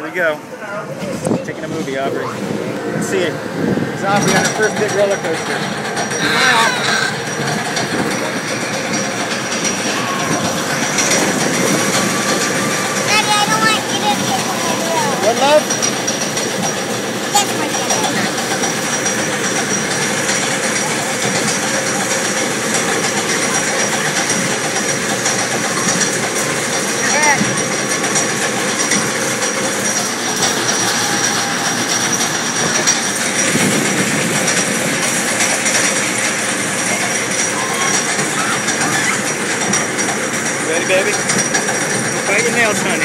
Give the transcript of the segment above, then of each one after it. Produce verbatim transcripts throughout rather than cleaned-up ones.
we go. Taking a movie, Aubrey. Let's see it. It's Aubrey on her first big roller coaster. Daddy, I don't want you to take my wheel. What, love? That's my dad. Ready, baby? Bite your nails, honey.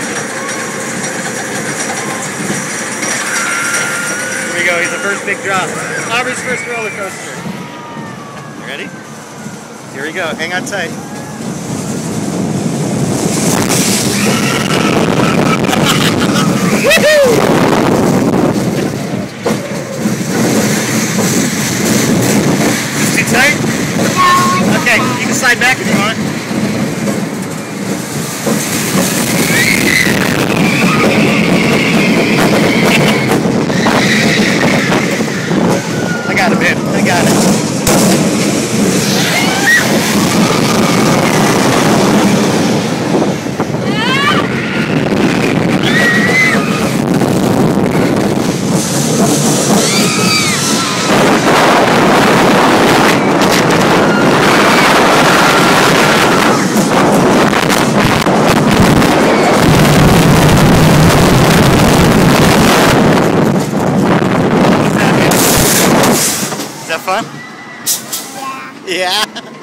Here we go. He's the first big drop. Aubrey's first roller coaster. You ready? Here we go. Hang on tight. Woohoo! Too tight? No. Okay, you can slide back if you want. I got it, babe. I got it. Is that fun? Yeah. Yeah.